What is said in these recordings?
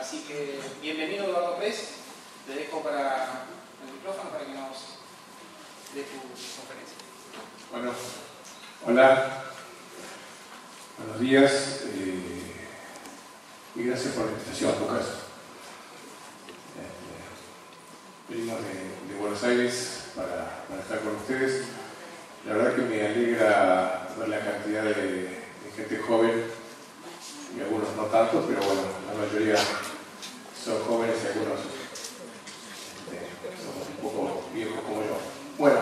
Así que bienvenido Eduardo Press, te dejo para el micrófono para que nos dé tu conferencia. Bueno, hola, buenos días y gracias por la invitación, Lucas. Venimos de Buenos Aires para estar con ustedes. La verdad que me alegra ver la cantidad de gente joven, y algunos no tanto, pero bueno, la mayoría son jóvenes y algunos somos un poco viejos como yo. Bueno,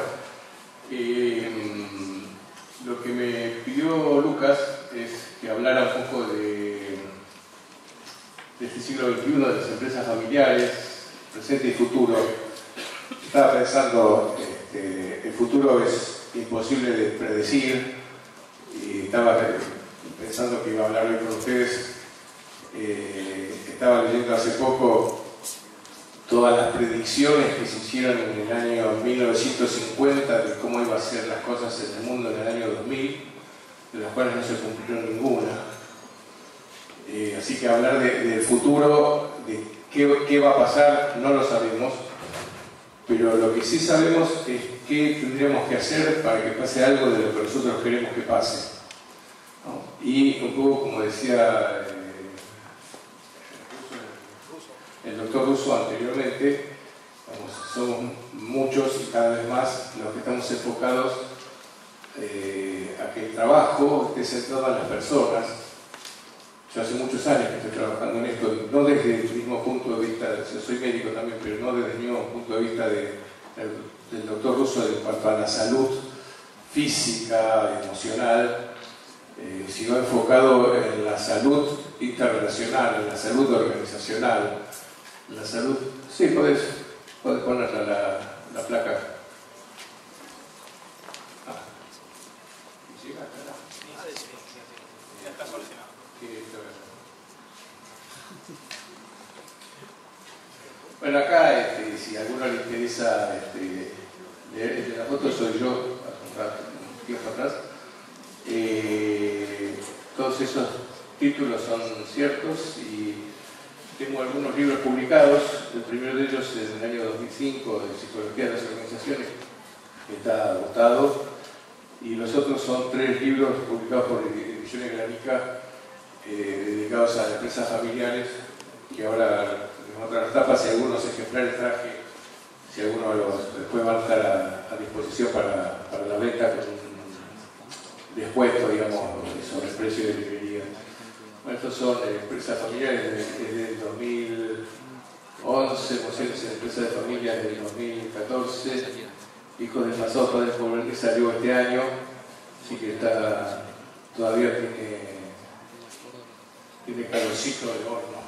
lo que me pidió Lucas es que hablara un poco de este siglo XXI, de las empresas familiares, presente y futuro. Estaba pensando, el futuro es imposible de predecir, y estaba pensando que iba a hablar hoy con ustedes. Estaba leyendo hace poco todas las predicciones que se hicieron en el año 1950 de cómo iban a ser las cosas en el mundo en el año 2000, de las cuales no se cumplió ninguna. Así que hablar del futuro, de qué va a pasar, no lo sabemos, pero lo que sí sabemos es qué tendríamos que hacer para que pase algo de lo que nosotros queremos que pase, ¿no? Y un poco como decía el doctor Russo anteriormente, somos muchos y cada vez más los que estamos enfocados a que el trabajo esté centrado en las personas. Yo hace muchos años que estoy trabajando en esto, no desde el mismo punto de vista, yo soy médico también, pero no desde el mismo punto de vista del doctor Russo en cuanto a la salud física, emocional, sino enfocado en la salud interrelacional, en la salud organizacional, en la salud... Sí, puedes poner la placa. ¿Llega acá? Está solucionado. Bueno, acá, si a alguno le interesa leer, la foto soy yo, un tiempo atrás. Todos esos títulos son ciertos y tengo algunos libros publicados. El primero de ellos es del año 2005, de Psicología de las Organizaciones, que está agotado, y los otros son 3 libros publicados por Ediciones Granica, dedicados a empresas familiares, que ahora les mostraré las tapas y algunos ejemplares traje, si alguno después van a estar a disposición para la venta con un descuento, digamos, sobre el precio de librería. Bueno, estos son empresas familiares desde el 2011, Emociones en Empresas de Familia desde el 2014, Hijos del Pasado, Padres por Ver, que salió este año, así que todavía tiene calorcito de horno.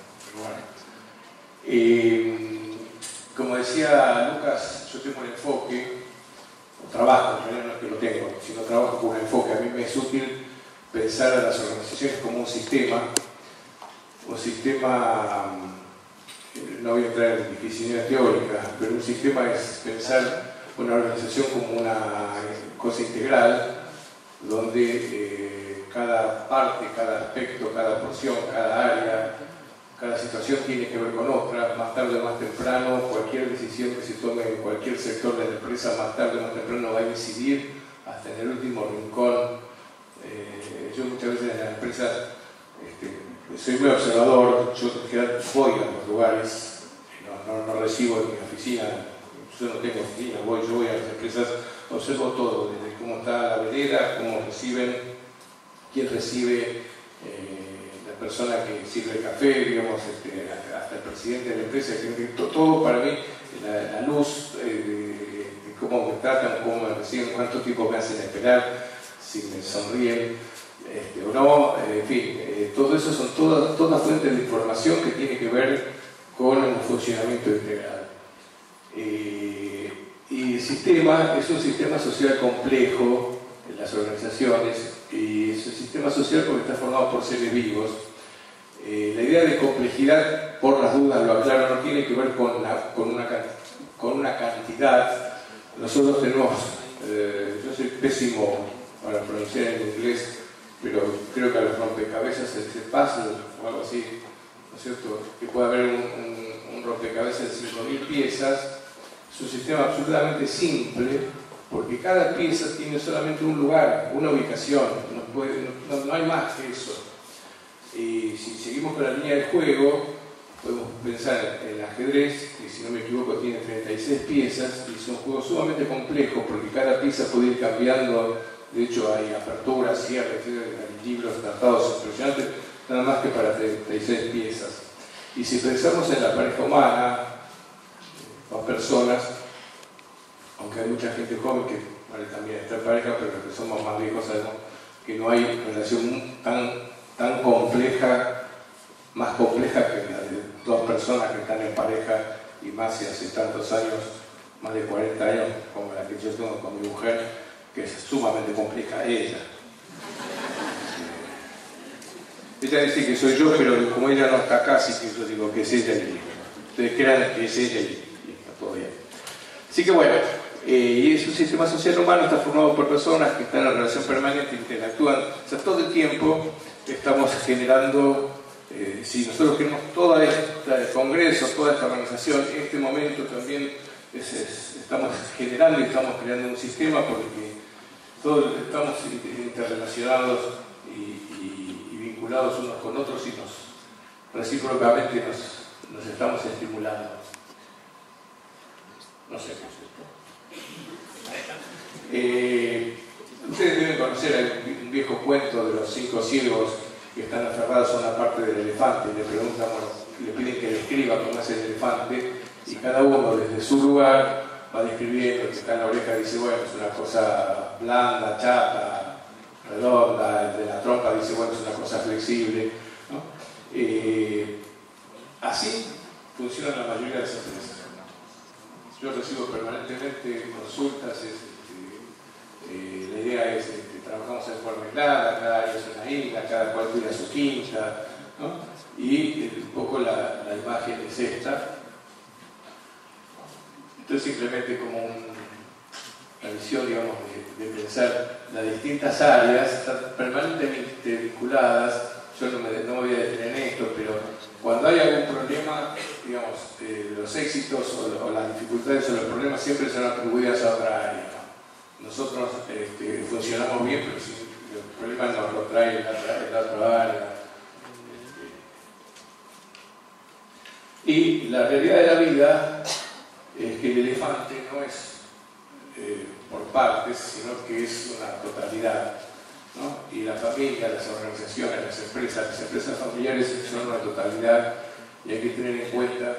Bueno. Como decía Lucas, yo tengo un enfoque, o trabajo, en realidad no es que lo tengo, sino trabajo con un enfoque. A mí me es útil pensar a las organizaciones como un sistema, no voy a entrar en disquisiciones teóricas, pero un sistema es pensar una organización como una cosa integral, donde cada parte, cada aspecto, cada porción, cada área, cada situación tiene que ver con otra. Más tarde o más temprano, cualquier decisión que se tome en cualquier sector de la empresa, más tarde o más temprano va a incidir hasta en el último rincón. Yo muchas veces en las empresas soy muy observador, yo en general voy a los lugares, no recibo en mi oficina, yo no tengo oficina, yo voy a las empresas, observo todo, desde cómo está la vereda, cómo reciben, quién recibe, la persona que sirve el café, digamos, hasta el presidente de la empresa, todo para mí, la luz, de cómo me tratan, cómo me reciben, cuánto tiempo me hacen esperar, si me sonríen o no, en fin, todo eso son todas fuentes de información que tiene que ver con el funcionamiento integral. Y el sistema es un sistema social complejo en las organizaciones, y es un sistema social porque está formado por seres vivos. La idea de complejidad, por las dudas lo aclaro, no tiene que ver con una cantidad. Nosotros tenemos, yo soy pésimo para pronunciar en inglés, pero creo que a los rompecabezas se dice puzzle o algo así, ¿no es cierto?, que puede haber un rompecabezas de 5.000 piezas, es un sistema absolutamente simple, porque cada pieza tiene solamente un lugar, una ubicación, no hay más que eso. Y si seguimos con la línea de juego, podemos pensar en el ajedrez, que si no me equivoco tiene 36 piezas, y es un juego sumamente complejo, porque cada pieza puede ir cambiando. De hecho hay aperturas, cierres, hay libros, tratados impresionantes, nada más que para 36 piezas. Y si pensamos en la pareja humana, dos personas, aunque hay mucha gente joven que también está en pareja, pero los que somos más viejos sabemos que no hay relación tan compleja, más compleja que la de dos personas que están en pareja, y más si hace tantos años, más de 40 años, como la que yo tengo con mi mujer, que es sumamente compleja ella. Ella dice que soy yo, pero como ella no está acá, así que yo digo que es ella y ustedes crean que es ella y está todo bien. Así que bueno, y es un sistema social humano, está formado por personas que están en relación permanente, interactúan, o sea, todo el tiempo estamos generando, si nosotros queremos todo este congreso, toda esta organización, en este momento también estamos generando y estamos creando un sistema porque todos estamos interrelacionados y vinculados unos con otros y recíprocamente nos estamos estimulando. No sé qué es esto. Ustedes deben conocer un viejo cuento de los 5 ciegos que están aferrados a una parte del elefante y le preguntan, bueno, le piden que describa cómo es el elefante, y cada uno desde su lugar va describiendo, que está en la oreja dice, bueno, es una cosa blanda, chata, redonda, el de la trompa dice, bueno, es una cosa flexible, ¿no? Así funcionan la mayoría de las empresas. Yo recibo permanentemente consultas, la idea es que trabajamos en forma aislada, cada área es una isla, cada cual cuida su quinta, ¿no? Y un poco la imagen es esta. Esto es simplemente como una visión, digamos, de pensar las distintas áreas, están permanentemente vinculadas. Yo no me voy a detener en esto, pero cuando hay algún problema, digamos, los éxitos o las dificultades o los problemas siempre son atribuidas a otra área. Nosotros funcionamos bien, pero si el problema nos lo trae la otra área. Y la realidad de la vida es que el elefante no es por partes, sino que es una totalidad, ¿no? Y la familia, las organizaciones, las empresas familiares son una totalidad, y hay que tener en cuenta,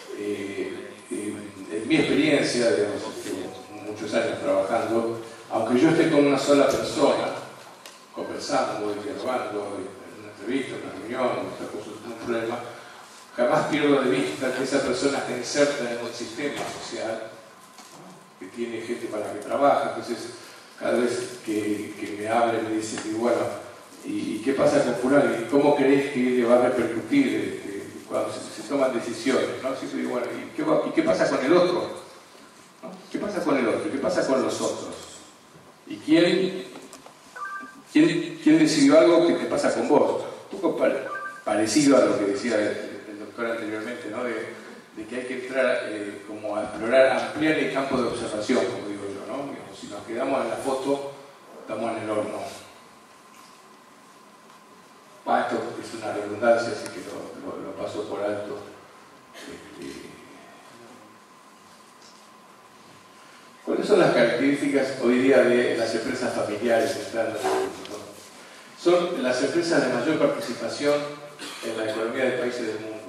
en mi experiencia, digamos, muchos años trabajando, aunque yo esté con una sola persona, conversando, dialogando, en una entrevista, en una reunión, en un problema, jamás pierdo de vista que esa persona está inserta en un sistema social que tiene gente para la que trabaja. Entonces, cada vez que me habla me dice, bueno, ¿y qué pasa con fulano? ¿Y cómo crees que le va a repercutir cuando se toman decisiones? ¿No? Así que digo, bueno, ¿y qué pasa con el otro? ¿No? ¿Qué pasa con el otro? ¿Qué pasa con los otros? ¿Y quién decidió algo que te pasa con vos? Un poco parecido a lo que decía el doctor anteriormente, ¿no? De que hay que entrar como a explorar, ampliar el campo de observación, como digo yo, ¿no? Digamos, si nos quedamos en la foto, estamos en el horno. Esto es una redundancia, así que lo paso por alto. ¿Cuáles son las características hoy día de las empresas familiares que están en el mundo? Son las empresas de mayor participación en la economía de países del mundo.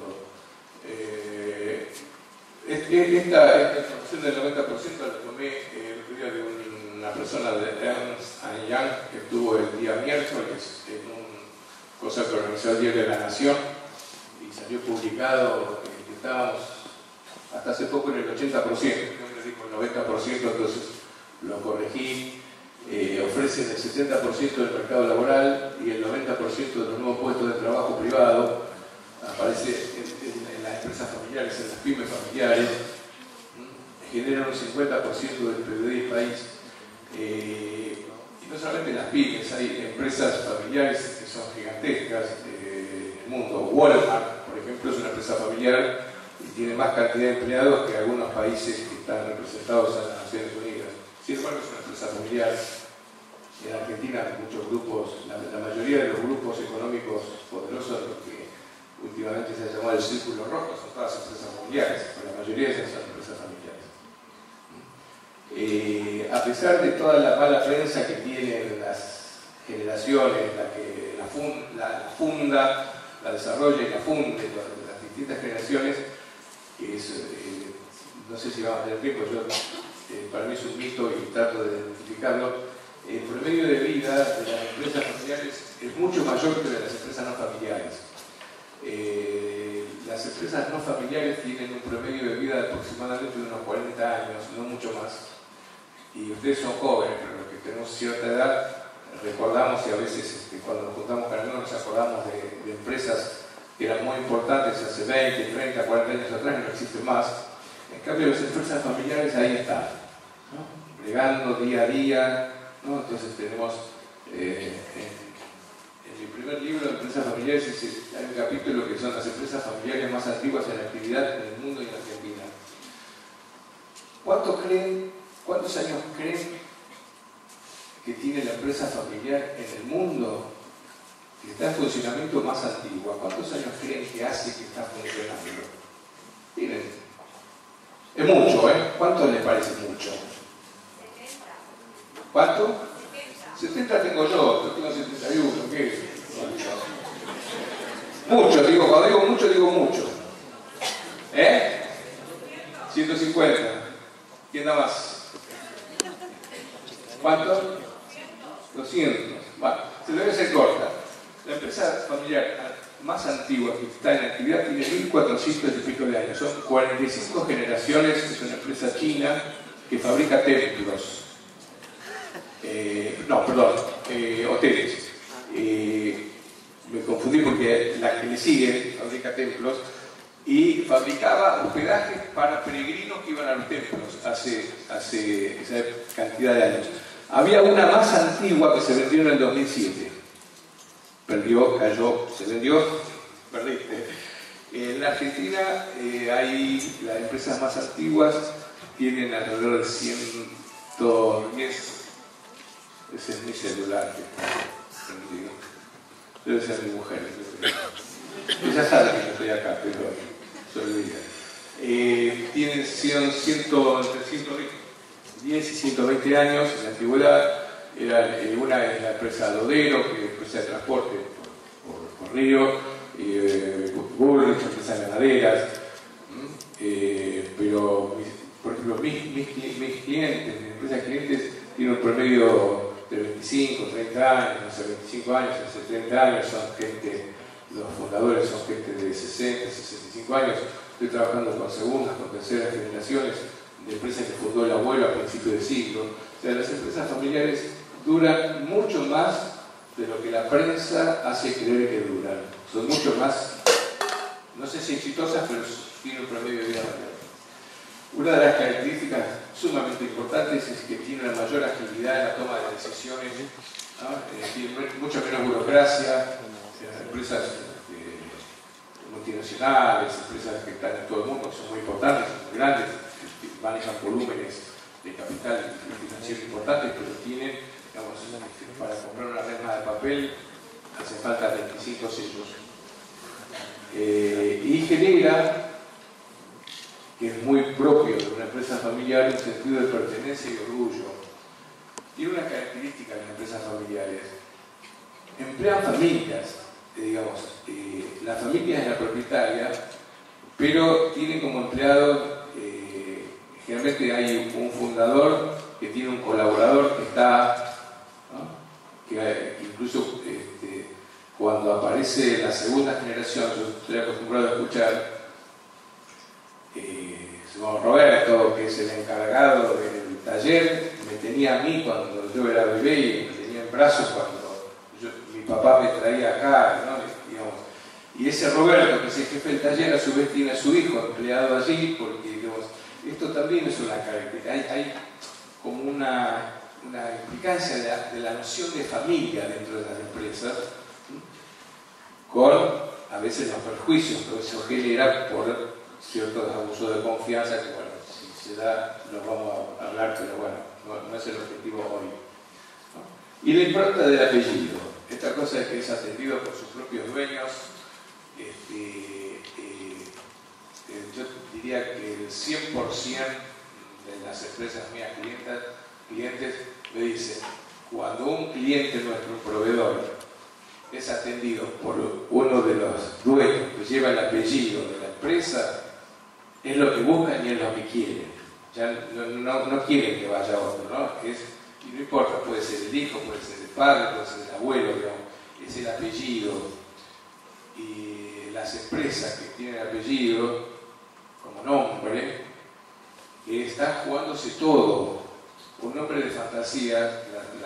Esta información del 90% la tomé el otro día de una persona de Ernst & Young que estuvo el día miércoles en una cosa que organizó el Diario de la Nación y salió publicado que estábamos hasta hace poco en el 80%, yo me dijo el 90%, entonces lo corregí. Ofrecen el 70% del mercado laboral y el 90% de los nuevos puestos de trabajo privado aparece en las empresas familiares, en las pymes familiares, generan un 50% del PIB del país. Y no solamente las pymes, hay empresas familiares que son gigantescas en el mundo. Walmart, por ejemplo, empresa familiar y tiene más cantidad de empleados que algunos países que están representados en las Naciones Unidas. Sin embargo, es una empresa familiar. En Argentina, muchos grupos, la mayoría de los grupos económicos poderosos, lo que últimamente se ha llamado el círculo rojo, son todas empresas familiares, pero la mayoría de ellas son empresas familiares. A pesar de toda la mala prensa que tienen las generaciones, la funda, la desarrolla y la funde, las distintas generaciones, que es, no sé si vamos a tener tiempo, para mí es un mito y trato de identificarlo. El promedio de vida de las empresas familiares es mucho mayor que de las empresas no familiares. Las empresas no familiares tienen un promedio de vida de aproximadamente de unos 40 años, no mucho más. Y ustedes son jóvenes, pero los que tenemos cierta edad recordamos, y a veces cuando nos juntamos con amigos nos acordamos de empresas que eran muy importantes hace 20, 30, 40 años atrás y no existen más. En cambio, las empresas familiares ahí están, ¿no? Bregando día a día, ¿no? Entonces tenemos, en mi primer libro de empresas familiares hay un capítulo que son las empresas familiares más antiguas en actividad en el mundo y en Argentina. ¿Cuántos años creen que tiene la empresa familiar en el mundo que está en funcionamiento más antigua? ¿Cuántos años creen que hace que está funcionando? Miren, es mucho, ¿eh? ¿Cuánto les parece mucho? ¿Cuánto? 70 tengo yo tengo 71, ¿qué es? Mucho, digo, cuando digo mucho. 150. ¿Quién da más? ¿Cuánto? 200. Bueno, se lo voy a hacer corta. La empresa familiar más antigua que está en actividad tiene 1400 y pico de años. Son 45 generaciones, es una empresa china que fabrica templos. Hoteles. Me confundí porque la que le sigue fabrica templos y fabricaba hospedajes para peregrinos que iban a los templos hace esa cantidad de años. Había una más antigua que se vendió en el 2007. Perdió, cayó, se vendió, perdiste. En la Argentina hay las empresas más antiguas, tienen alrededor de 110. Ese es mi celular que está prendido. Debe ser mi mujer. Ella sabe que yo estoy acá, pero se olvida. Tienen 110 y 120 años en la antigüedad. Una es la empresa Lodero, que es empresa de transporte por río, Bullrich, empresas ganaderas. Pero, por ejemplo, mis clientes, mis empresas clientes, tienen un promedio de 25, 30 años, hace 25 años, hace 30 años, son gente, los fundadores son gente de 60, 65 años. Estoy trabajando con segundas, con terceras generaciones de empresas que fundó el abuelo a principios de siglo. O sea, las empresas familiares duran mucho más de lo que la prensa hace creer que duran. Son mucho más, no sé si exitosas, pero tienen un promedio de vida mayor. Una de las características sumamente importantes es que tiene una mayor agilidad en la toma de decisiones, ¿no? Tiene mucha menos burocracia, empresas multinacionales, empresas que están en todo el mundo, que son muy importantes, muy grandes, que manejan volúmenes de capital financiero importantes, pero tienen, digamos, para comprar una resma de papel hace falta 25 sellos. Y genera, que es muy propio de una empresa familiar, un sentido de pertenencia y orgullo. Tiene una característica de las empresas familiares. Emplean familias, digamos, la familia es la propietaria, pero tiene como empleado, generalmente hay un fundador que tiene un colaborador que está, ¿no? Que incluso cuando aparece la segunda generación, yo estoy acostumbrado a escuchar, como Roberto, que es el encargado del taller, me tenía a mí cuando yo era bebé y me tenía en brazos cuando mi papá me traía acá, ¿no? Digamos. Y ese Roberto, que es el jefe del taller, a su vez tiene a su hijo empleado allí, porque digamos, esto también es una característica. Hay como una implicancia de la noción de familia dentro de las empresas, con a veces los perjuicios que eso genera por ciertos abusos de confianza que, bueno, si se da, los vamos a hablar, pero bueno, no es el objetivo hoy, ¿no? Y la impronta del apellido, esta cosa es que es atendido por sus propios dueños. Yo diría que el 100% de las empresas mías clientes me dicen, cuando un cliente nuestro, un proveedor, es atendido por uno de los dueños que lleva el apellido de la empresa, es lo que buscan y es lo que quieren. Ya no quieren que vaya otro, ¿no? Y no importa, puede ser el hijo, puede ser el padre, puede ser el abuelo, digamos, es el apellido. Y las empresas que tienen apellido como nombre, están jugándose todo. Un nombre de fantasía,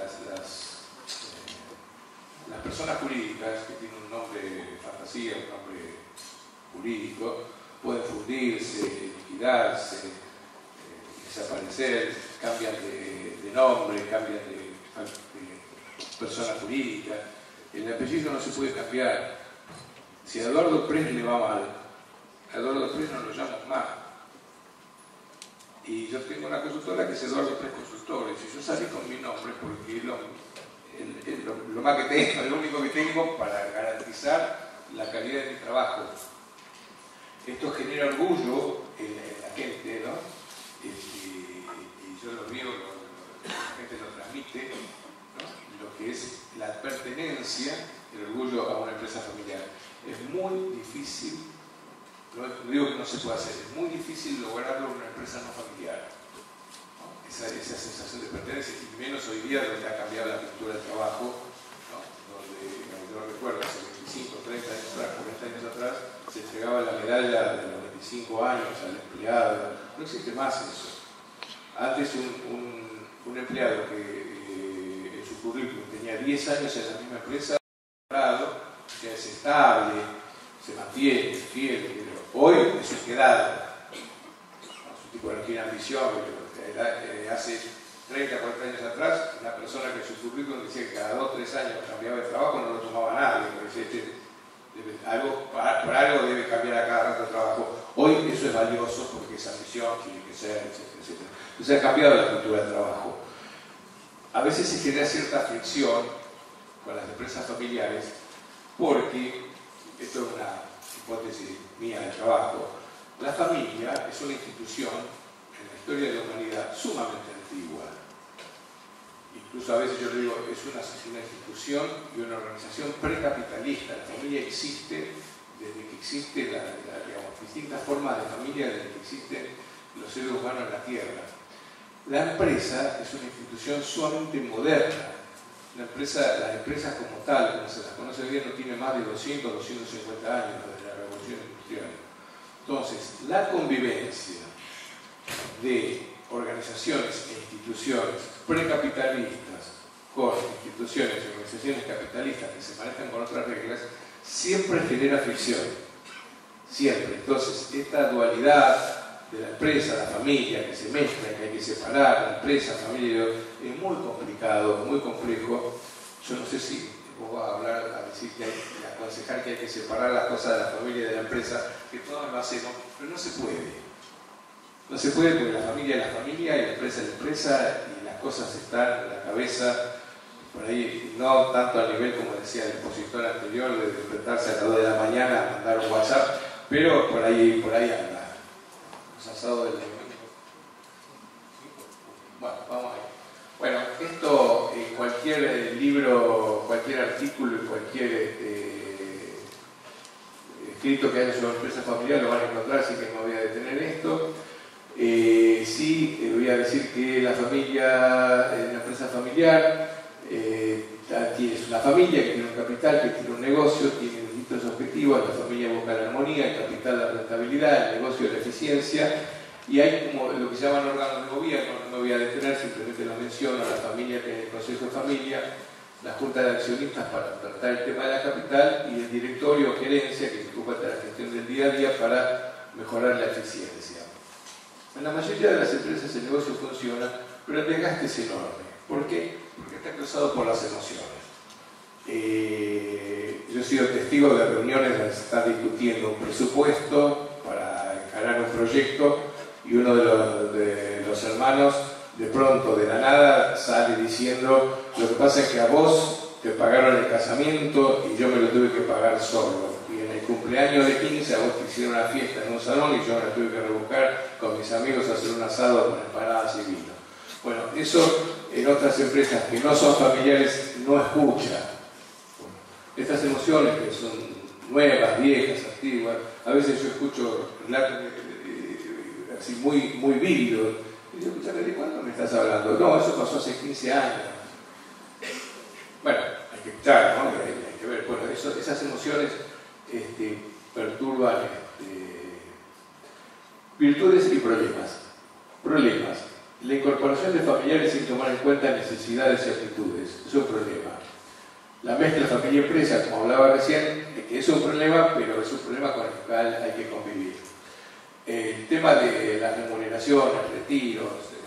las personas jurídicas que tienen un nombre de fantasía, un nombre jurídico, pueden fundirse, liquidarse, desaparecer, cambian de nombre, cambian de persona jurídica. El apellido no se puede cambiar. Si a Eduardo Press le va mal, a Eduardo Press no lo llaman más. Y yo tengo una consultora que es Eduardo Press Consultores, y yo salí con mi nombre porque es lo más que tengo, lo único que tengo para garantizar la calidad de mi trabajo. Esto genera orgullo en la gente, ¿no? Y yo lo veo, la gente lo transmite, ¿no? Lo que es la pertenencia, el orgullo a una empresa familiar. Es muy difícil, no digo que no se pueda hacer, es muy difícil lograrlo en una empresa no familiar, ¿no? Esa sensación de pertenencia, y menos hoy día donde ha cambiado la cultura del trabajo, ¿no? Donde, yo recuerdo, hace 25, 30 años atrás, 40 años atrás, se entregaba la medalla de los 25 años al empleado. No existe más eso. Antes un empleado que en su currículum tenía 10 años en la misma empresa, que es estable, se mantiene, es fiel, pero hoy es un quedado. Es un tipo que no tiene ambición, hace 30, 40 años atrás, una persona que en su currículum decía que cada 2 o 3 años cambiaba de trabajo, no lo tomaba nadie, porque decía, por algo debe cambiar a cada rato de trabajo. Hoy eso es valioso porque esa misión tiene que ser, etcétera, etcétera. Entonces ha cambiado la cultura del trabajo. A veces se genera cierta fricción con las empresas familiares porque, esto es una hipótesis mía de trabajo, la familia es una institución en la historia de la humanidad sumamente antigua. Incluso a veces yo le digo, es una institución y una organización precapitalista. La familia existe desde que existen digamos, distintas formas de familia, desde que existen los seres humanos en la Tierra. La empresa es una institución sumamente moderna. Las empresas como tal, como se las conoce hoy día, no tienen más de 200, 250 años desde la revolución industrial. Entonces, la convivencia de organizaciones e instituciones precapitalistas con instituciones y organizaciones capitalistas que se manejan con otras reglas, siempre genera fricción. Siempre. Entonces, esta dualidad de la empresa, la familia, que se mezcla, que hay que separar, la empresa, la familia, es muy complicado, muy complejo. Yo no sé si vos vas a hablar, a decir que hay que aconsejar que hay que separar las cosas de la familia y de la empresa, que todos lo hacemos, pero no se puede. No se puede porque la familia es la familia y la empresa es la empresa y las cosas están en la cabeza, por ahí, no tanto a nivel como decía el expositor anterior, de despertarse a las 2 de la mañana a mandar un WhatsApp, pero por ahí anda. Asado del bueno, vamos ahí. Bueno, esto en cualquier libro, cualquier artículo y cualquier escrito que haya sobre empresa familiar lo van a encontrar, así que no voy a detener esto. Sí, voy a decir que la familia, la empresa familiar, tienes una familia que tiene un capital, que tiene un negocio, tiene distintos objetivos, la familia busca la armonía, el capital la rentabilidad, el negocio la eficiencia, y hay como lo que se llaman órganos de gobierno, no me voy a detener, simplemente lo menciono, la familia tiene el consejo de familia, la junta de accionistas para tratar el tema de la capital y el directorio o gerencia que se ocupa de la gestión del día a día para mejorar la eficiencia. En la mayoría de las empresas el negocio funciona, pero el desgaste es enorme. ¿Por qué? Porque está cruzado por las emociones. Yo sido testigo de reuniones donde se está discutiendo un presupuesto para encarar un proyecto y uno de los hermanos de pronto, de la nada, sale diciendo: lo que pasa es que a vos te pagaron el casamiento y yo me lo tuve que pagar solo. Y en el cumpleaños de 15 a vos te hicieron una fiesta en un salón y yo me la tuve que rebuscar con mis amigos a hacer un asado con empanadas y vino. Bueno, eso en otras empresas que no son familiares no escucha. Estas emociones que son nuevas, viejas, antiguas, a veces yo escucho relatos así muy vívidos. Y yo, escuchame, ¿de cuándo me estás hablando? No, eso pasó hace 15 años. Bueno, hay que escuchar, ¿no? Hay que ver. Bueno, esas emociones perturban virtudes y problemas. Problemas. La incorporación de familiares sin tomar en cuenta necesidades y actitudes es un problema. La mezcla familia-empresa, como hablaba recién, es un problema, pero es un problema con el cual hay que convivir. El tema de las remuneraciones, retiros,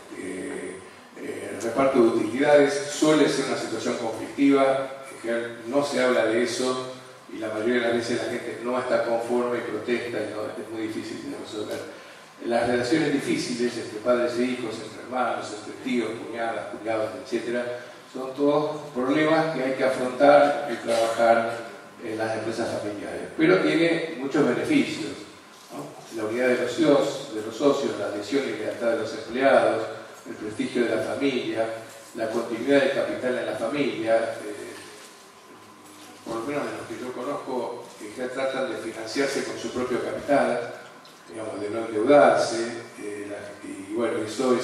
el reparto de utilidades suele ser una situación conflictiva. En general no se habla de eso y la mayoría de las veces la gente no está conforme y protesta y no, es muy difícil de resolver. Las relaciones difíciles entre padres e hijos, entre hermanos, entre tíos, cuñadas, cuñados, etc., son todos problemas que hay que afrontar y trabajar en las empresas familiares. Pero tiene muchos beneficios, ¿no? La unidad de los socios, la adhesión y lealtad de los empleados, el prestigio de la familia, la continuidad del capital en la familia, por lo menos de los que yo conozco, que ya tratan de financiarse con su propio capital, digamos, de no endeudarse, y bueno, eso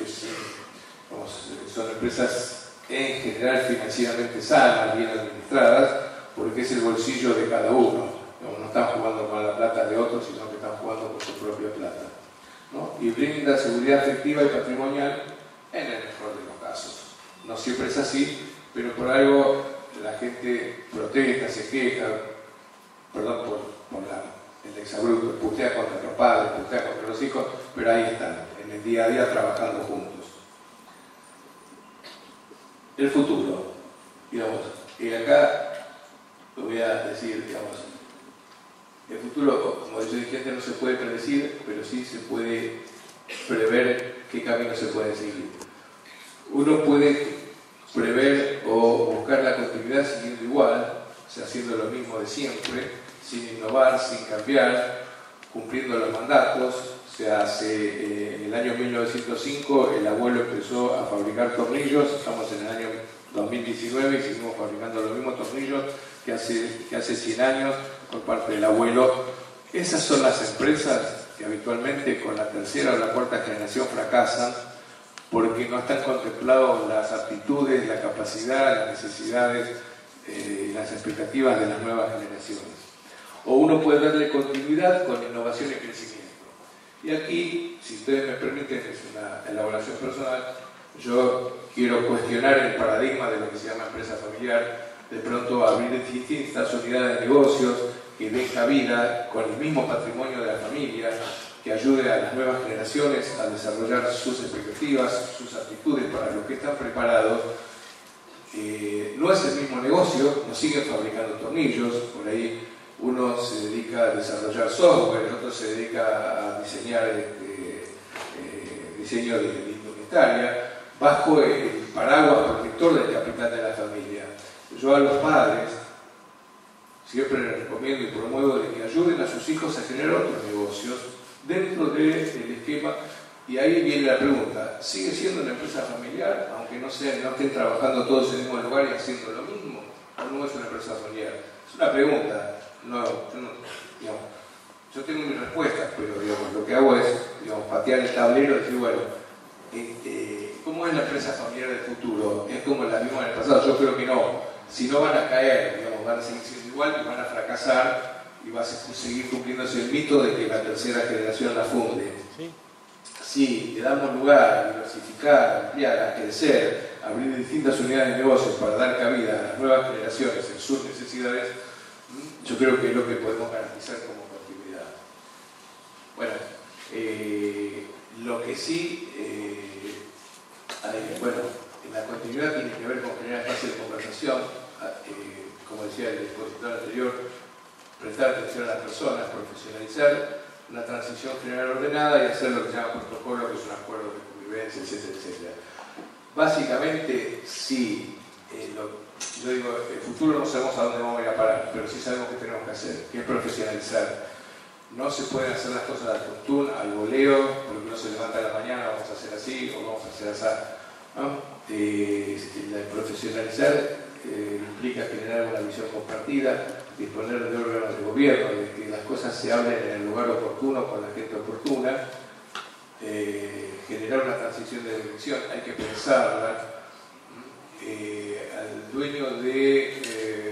son empresas en general financieramente sanas, bien administradas, porque es el bolsillo de cada uno. No están jugando con la plata de otros, sino que están jugando con su propia plata, ¿no? Y brinda seguridad afectiva y patrimonial en el mejor de los casos. No siempre es así, pero por algo la gente protesta, se queja, perdón por el exabrupto, putea contra los padres, putea contra los hijos, pero ahí están, en el día a día trabajando juntos. El futuro, digamos, y acá lo voy a decir, digamos, el futuro, como yo dije antes, no se puede predecir, pero sí se puede prever qué camino se puede seguir. Uno puede prever o buscar la continuidad siguiendo igual, o sea, haciendo lo mismo de siempre, sin innovar, sin cambiar, cumpliendo los mandatos. O sea, en el año 1905 el abuelo empezó a fabricar tornillos, estamos en el año 2019 y seguimos fabricando los mismos tornillos que hace 100 años por parte del abuelo. Esas son las empresas que habitualmente con la tercera o la cuarta generación fracasan porque no están contemplados las aptitudes, la capacidad, las necesidades y las expectativas de las nuevas generaciones. O uno puede darle continuidad con innovación y crecimiento. Y aquí, si ustedes me permiten, es una elaboración personal, yo quiero cuestionar el paradigma de lo que se llama empresa familiar, de pronto abrir distintas unidades de negocios que den cabida con el mismo patrimonio de la familia, que ayude a las nuevas generaciones a desarrollar sus expectativas, sus aptitudes para los que están preparados. No es el mismo negocio, no siguen fabricando tornillos, por ahí uno se dedica a desarrollar software, el otro se dedica a diseñar diseño de indumentaria, bajo el paraguas protector del capital de la familia. Yo a los padres siempre les recomiendo y promuevo de que ayuden a sus hijos a generar otros negocios dentro del esquema. Y ahí viene la pregunta: ¿sigue siendo una empresa familiar, aunque no estén trabajando todos en el mismo lugar y haciendo lo mismo? ¿O no es una empresa familiar? Es una pregunta. Yo tengo mis respuestas, pero digamos, lo que hago es patear el tablero y decir, bueno, ¿cómo es la empresa familiar del futuro? ¿Es como la vimos en el pasado? Yo creo que no. Si no, van a caer, van a seguir siendo igual y van a fracasar y va a seguir cumpliéndose el mito de que la tercera generación la funde. ¿Sí? Si le damos lugar a diversificar, ampliar, a crecer, a abrir distintas unidades de negocios para dar cabida a las nuevas generaciones en sus necesidades, yo creo que es lo que podemos garantizar como continuidad. Bueno, lo que sí, la continuidad tiene que ver con generar espacios de conversación, como decía el expositor anterior, prestar atención a las personas, profesionalizar una transición general ordenada y hacer lo que se llama protocolo, que es un acuerdo de convivencia, etcétera, etcétera. Básicamente, sí, yo digo, el futuro no sabemos a dónde vamos a ir a parar, pero sí sabemos qué tenemos que hacer, que es profesionalizar. No se pueden hacer las cosas al tuntún, al voleo, porque uno se levanta a la mañana, vamos a hacer así o vamos a hacer así, ¿no? Profesionalizar implica generar una visión compartida, disponer de órganos de gobierno, de que las cosas se hablen en el lugar oportuno, con la gente oportuna, generar una transición de dirección, hay que pensarla. Al dueño de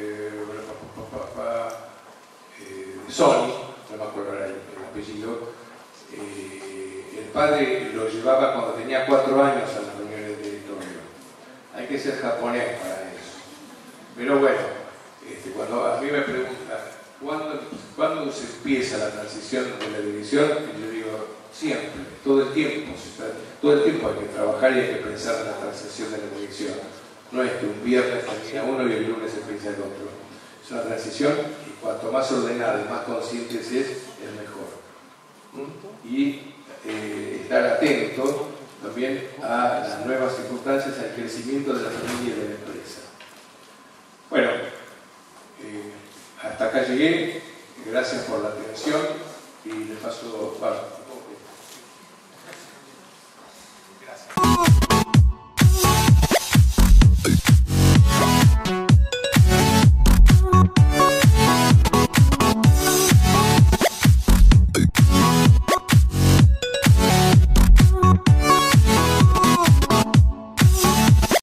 Sony, no me acuerdo ahora el apellido, el padre lo llevaba cuando tenía 4 años a las reuniones de directorio. Hay que ser japonés para eso. Pero bueno, cuando a mí me preguntan ¿cuándo se empieza la transición de la dirección? Yo digo, siempre, todo el tiempo. Todo el tiempo hay que trabajar y hay que pensar en la transición de la dirección. No es que un viernes termina uno y el lunes empieza el otro. Es una transición y cuanto más ordenada y más conscientes es mejor. Y estar atento también a las nuevas circunstancias, al crecimiento de la familia y de la empresa. Bueno, hasta acá llegué. Gracias por la atención y le paso...